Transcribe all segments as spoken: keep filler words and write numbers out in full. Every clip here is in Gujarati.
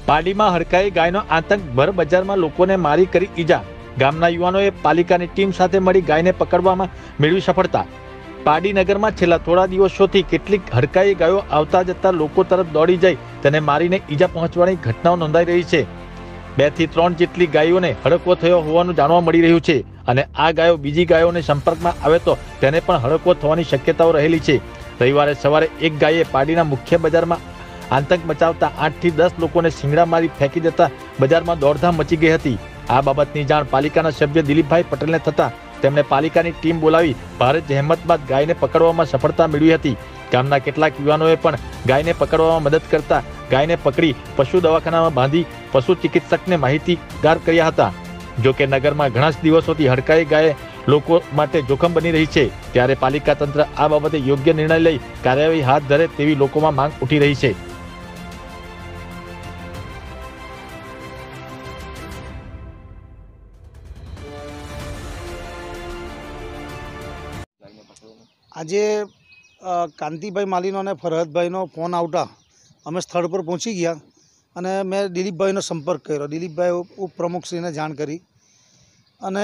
પાડીમાં હડકાઈ ગાયનો આતંક ભર બજારમાં લોકોને મારી કરી ઈજા। ગામના યુવાનોએ પાલિકાની ટીમ સાથે મળી ગાયને પકડવામાં મેળવી સફળતા। પાડી નગરમાં છેલ્લા થોડા દિવસોથી કેટલીક હડકાઈ ગાયો આવતા જતા લોકો તરફ દોડી જઈ તેને મારીને ઈજા પહોંચવાની ઘટનાઓ નોંધાઈ રહી છે। બે થી ત્રણ જેટલી ગાયોને હડકો થયો હોવાનું જાણવા મળી રહ્યું છે અને આ ગાયો બીજી ગાયોને સંપર્કમાં આવે તો તેને પણ હડકો થવાની શક્યતાઓ રહેલી છે। રવિવારે સવારે એક ગાયે પાડીના મુખ્ય બજારમાં આતંક મચાવતા આઠ થી દસ લોકોને શિંગડા મારી ફેંકી દેતા બજારમાં દોડધામ મચી ગઈ હતી। આ બાબતની જાણ પાલિકાના સભ્ય દિલીપભાઈ પટેલને થતા તેમણે પાલિકાની ટીમ બોલાવી ભારે જહેમત બાદ ગાયને પકડવામાં સફળતા મેળવી હતી। ગામના કેટલાક યુવાનોએ પણ ગાયને પકડવામાં મદદ કરતા ગાયને પકડી પશુ દવાખાનામાં બાંધી પશુ ચિકિત્સકને માહિતીગાર કર્યા હતા। જો કે નગરમાં ઘણા દિવસોથી હડકાઈ ગાય લોકો માટે જોખમ બની રહી છે, ત્યારે પાલિકા તંત્ર આ બાબતે યોગ્ય નિર્ણય લઈ કાર્યવાહી હાથ ધરે તેવી લોકોમાં માંગ ઉઠી રહી છે। આજે કાંતિભાઈ માલીનો અને ફરહદભાઈનો ફોન આવતા અમે સ્થળ પર પહોંચી ગયા અને મેં દિલીપભાઈનો સંપર્ક કર્યો। દિલીપભાઈ ઉપપ્રમુખશ્રીને જાણ કરી અને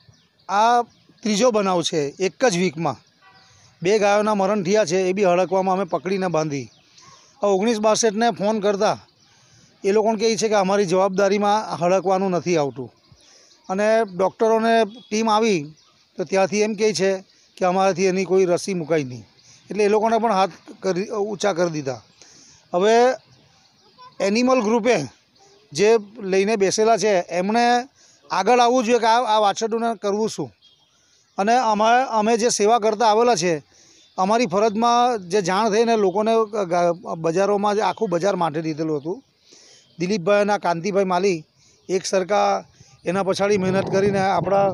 આ ત્રીજો બનાવ છે। એક જ વીકમાં બે ગાયોના મરણ થયા છે, એ બી હડકવામાં અમે પકડીને બાંધી। ઓગણીસ બાસઠને ફોન કરતા એ લોકોને કહે છે કે અમારી જવાબદારીમાં હડકવાનું નથી આવતું અને ડૉક્ટરોને ટીમ આવી તો ત્યાંથી એમ કહે છે કે અમારાથી એની કોઈ રસી મુકાઈ નહીં, એટલે એ લોકોને પણ હાથ કરી ઊંચા કરી દીધા। હવે એનિમલ ગ્રુપે જે લઈને બેસેલા છે એમણે આગળ આવવું જોઈએ કે આ આ વાછરડુંને કરવું શું, અને અમે અમે જે સેવા કરતા આવેલા છે અમારી ફરજમાં જે જાણ થઈને લોકોને બજારોમાં જે આખું બજાર માટે દીધેલું હતું। દિલીપભાઈ અને કાંતિભાઈ માલી એક સરખા એના પછાડી મહેનત કરીને આપણા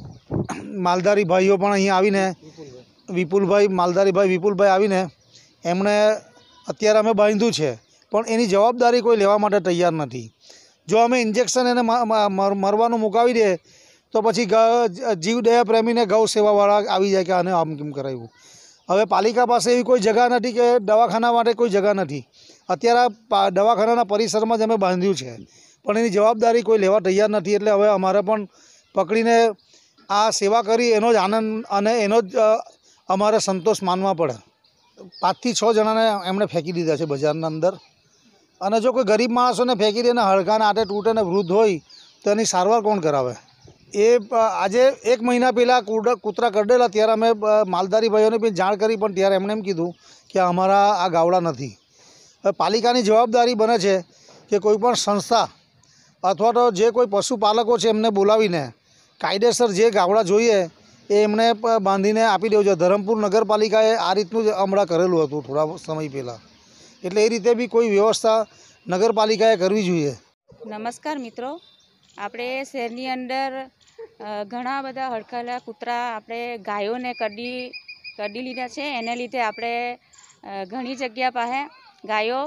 માલધારી ભાઈઓ પણ અહીંયા આવીને વિપુલભાઈ માલધારીભાઈ વિપુલભાઈ આવીને એમણે અત્યારે અમે બાંધ્યું છે, પણ એની જવાબદારી કોઈ લેવા માટે તૈયાર નથી। જો અમે ઇન્જેક્શન એને મરવાનું મુકાવી દે તો પછી જીવદયા પ્રેમીને ગૌ સેવાવાળા આવી જાય કે આને આમ કેમ કરાવ્યું। હવે પાલિકા પાસે એવી કોઈ જગા નથી કે દવાખાના માટે કોઈ જગા નથી। અત્યારે દવાખાનાના પરિસરમાં જ અમે બાંધ્યું છે, પણ એની જવાબદારી કોઈ લેવા તૈયાર નથી। એટલે હવે અમારે પણ પકડીને આ સેવા કરી એનો જ આનંદ અને એનો જ અમારે સંતોષ માનવા પડે। પાંચથી છ જણાને એમણે ફેંકી દીધા છે બજારના અંદર, અને જો કોઈ ગરીબ માણસોને ફેંકી દે ને હડકાને આટે તૂટે ને વૃદ્ધ હોય તો એની સારવાર કોણ કરાવે? એ આજે એક મહિના પહેલાં કૂતરા કરડેલા ત્યારે અમે માલધારી ભાઈઓને બી જાણ કરી, પણ ત્યારે એમણે એમ કીધું કે અમારા આ ગાવડા નથી। હવે પાલિકાની જવાબદારી બને છે કે કોઈપણ સંસ્થા અથવા તો જે કોઈ પશુપાલકો છે એમને બોલાવીને કાયદેસર જે ગાવડા જોઈએ એ એમને બાંધીને આપી દેવું છે। ધરમપુર નગરપાલિકાએ આ રીતનું જ હમણાં કરેલું હતું થોડા સમય પહેલાં, એટલે એ રીતે બી કોઈ વ્યવસ્થા નગરપાલિકાએ કરવી જોઈએ। નમસ્કાર મિત્રો, આપણે શહેરની અંદર ઘણા બધા હડકાયેલા કૂતરા આપણે ગાયોને કડી કડી લીધા છે। એને લીધે આપણે ઘણી જગ્યા પાસે ગાયો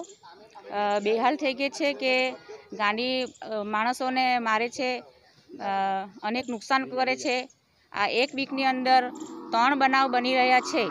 બેહાલ થઈ ગઈ છે કે ગાંડી માણસોને મારે છે, અનેક નુકસાન કરે છે। આ એક વીકની અંદર ત્રણ બનાવ બની રહ્યા છે।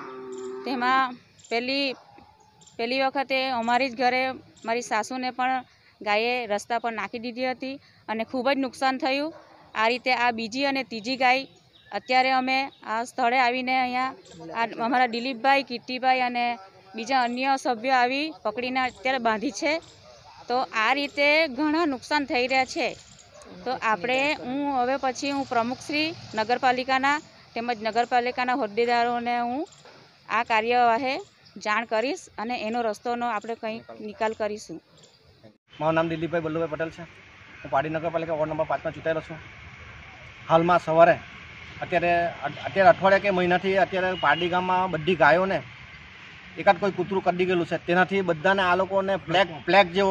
તેમાં પહેલી પહેલી વખતે અમારી જ ઘરે મારી સાસુને પણ ગાયે રસ્તા પર નાખી દીધી હતી અને ખૂબ જ નુકસાન થયું। આ રીતે આ બીજી અને ત્રીજી ગાય અત્યારે અમે આ સ્થળે આવીને અહીંયા આ અમારા દિલીપભાઈ, કીર્તિભાઈ અને બીજા અન્ય સભ્યો આવી પકડીને અત્યારે બાંધી છે। તો આ રીતે ઘણા નુકસાન થઈ રહ્યા છે। તો આપણે હું હવે પછી હું પ્રમુખશ્રી નગરપાલિકાના તેમજ નગરપાલિકાના હોદ્દેદારોને હું આ કાર્યવાહી જાણ કરીશ અને એનો રસ્તોનો આપણે કંઈક નિકાલ કરીશું। મારું નામ દિલીપભાઈ બલ્લુભાઈ પટેલ છે। હું પાડી નગરપાલિકા વોર્ડ નંબર પાંચમાં ચૂંટાયેલો છું। હાલમાં સવારે અત્યારે અત્યારે અઠવાડિયા કે મહિનાથી અત્યારે પાડી ગામમાં બધી ગાયોને એકાદ કોઈ કૂતરું કડી ગયેલું છે, તેનાથી બધાને આ લોકોને પ્લેગ પ્લેગ જેવો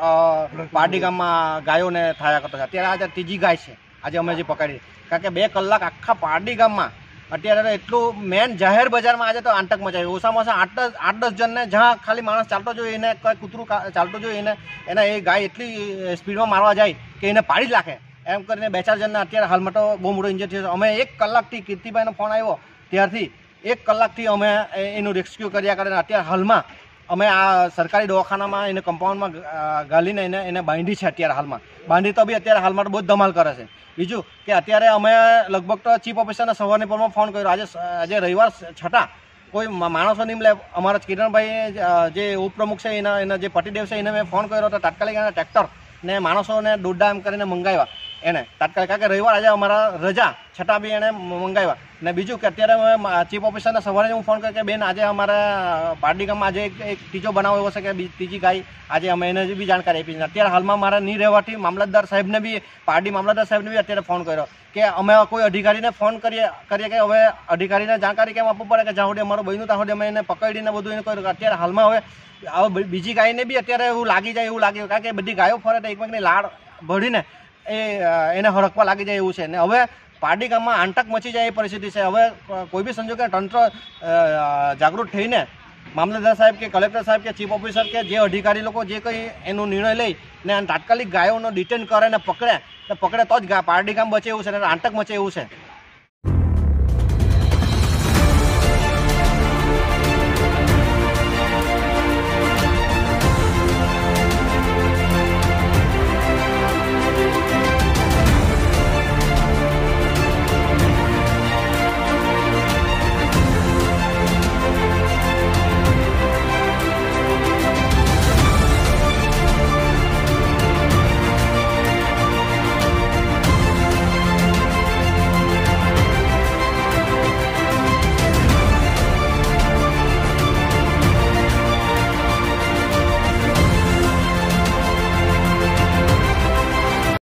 પાડી ગામમાં ગાયોને થયા કરતો છે। અત્યારે આજે ત્રીજી ગાય છે આજે અમે જે પકડી, કારણ કે બે કલાક આખા પાડી ગામમાં અત્યારે એટલું મેન જાહેર બજારમાં આજે તો આતંક મચાવ્યું। ઓછામાં ઓછા આઠ દસ આઠ દસ જણને જ્યાં ખાલી માણસ ચાલતો જોઈએ એને કોઈ કૂતરું ચાલતું જોઈએ એને એના એ ગાય એટલી સ્પીડમાં મારવા જાય કે એને પાડી જ નાખે, એમ કરીને બે ચાર જણને અત્યારે હાલમાં તો બહુ મોટો ઇન્જર થયો છે। અમે એક કલાકથી કીર્તિભાઈનો ફોન આવ્યો ત્યારથી એક કલાકથી અમે એનું રેસ્ક્યુ કર્યા કરીને અત્યારે હાલમાં અમે આ સરકારી દવાખાનામાં એને કમ્પાઉન્ડમાં ગાલીને એને એને બાંધી છે અત્યારે હાલમાં. બાંધી તો બી અત્યારે હાલમાં બહુ જ ધમાલ કરે છે. બીજું કે અત્યારે અમે લગભગ તો ચીફ ઓફિસરને સવારની પરમાં ફોન કર્યો. આજે આજે રવિવાર છતાં કોઈ માણસો નહીં મળે. અમારા કિરણભાઈ જે ઉપપ્રમુખ છે એના એના જે પતિદેવ છે એને મેં ફોન કર્યો તો તાત્કાલિક એના ટ્રેક્ટર ને માણસોને દોડડા એમ કરીને મંગાવ્યા એને તાત્કાલિક. કારણ કે રવિવાર આજે અમારા રજા છતાં બી એને મંગાવ્યા. ને બીજું કે અત્યારે અમે ચીફ ઓફિસરને સવારે હું ફોન કર્યો કે બેન આજે અમારા પારડી ગામમાં આજે એક ત્રીજો બનાવ એવો છે કે ત્રીજી ગાય આજે અમે એને બી જાણકારી આપી. અત્યારે હાલમાં મારા નહીં રહેવાથી મામલતદાર સાહેબને બી પારડી મામલતદાર સાહેબને બી અત્યારે ફોન કર્યો કે અમે કોઈ અધિકારીને ફોન કરીએ કરીએ કે હવે અધિકારીને જાણકારી કેમ આપવું પડે કે જ્યાં સુધી અમારું બન્યું ત્યાં સુધી અમે એને પકડીને બધું એને કર્યું. અત્યારે હાલમાં હવે હવે બીજી ગાયને બી અત્યારે એવું લાગી જાય એવું લાગ્યું કારણ કે બધી ગાયો ફરે તો એકમેકની લાડ ભરીને એ એને હડકવા લાગી જાય એવું છે. ને હવે પારડી ગામમાં આંટક મચી જાય એ પરિસ્થિતિ છે. હવે કોઈ બી સંજોગે તંત્ર જાગૃત થઈને મામલતદાર સાહેબ કે કલેક્ટર સાહેબ કે ચીફ ઓફિસર કે જે અધિકારી લોકો જે કંઈ એનો નિર્ણય લઈ ને તાત્કાલિક ગાયોનો ડિટેન કરે ને પકડે ને પકડે તો જ પારડી ગામ બચે એવું છે ને આંટક મચે એવું છે.